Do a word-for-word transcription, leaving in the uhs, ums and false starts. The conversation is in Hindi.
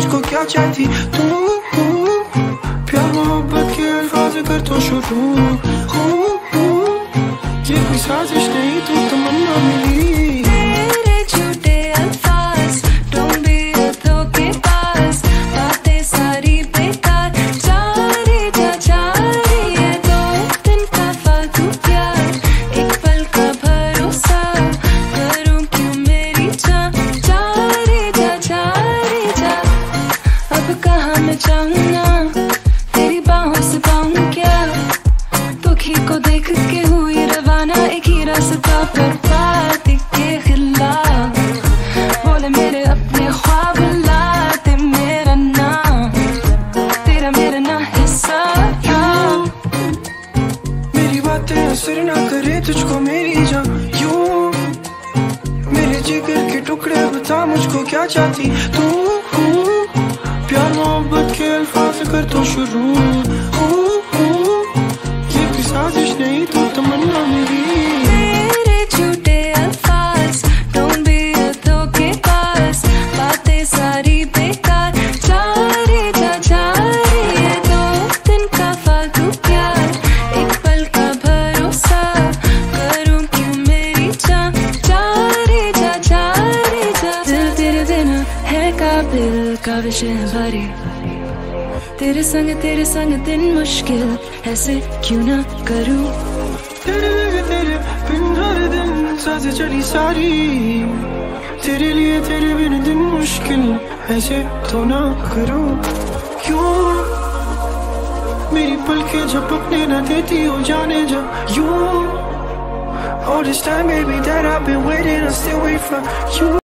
मुझको क्या चाहती तू, प्यार मोहब्बत के अल्फाज कर तो शुरू, ये कोई साजिश नहीं तू तमन्ना मिली। तेरी बाहों से पाऊं क्या, दुखी को देख के हुई रवाना एक ही रास्ता पर पाती के खिलाफ, बोले मेरे अपने ख्वाब लाते मेरा नाम, तेरा मेरा ना हिस्सा। मेरी बातें असर ना करे तुझको मेरी जान, यूं मेरे जिगर के टुकड़े बता मुझको क्या चाहती तू, प्यार मोहब्बत के अल्फाज कर तो शुरू, ये कोई साजिश नहीं तू तमन्ना मेरी। तेरे झूठे अल्फाज don't be a धोखेबाज, बातें सारी बेकार, जा रे जा जा रे ये दो दिन का फालतू प्यार, एक पल का भरोसा करूं क्यों मेरी जान, जा रे जा जा रे जा। दिल तेरे बिना है काबिल का विषय भरी, तेरे संग तेरे संग दिन मुश्किल ऐसे क्यों ना करूं, तेरे तेरे बिन हर दिन सांसें चली सारी, तेरे लिए तेरे बिन दिन मुश्किल ऐसे तो ना करूं, क्यों मेरी पलकें झपकने ना देती हो जाने जा यूं, all this time baby that I've been waiting I still wait for you।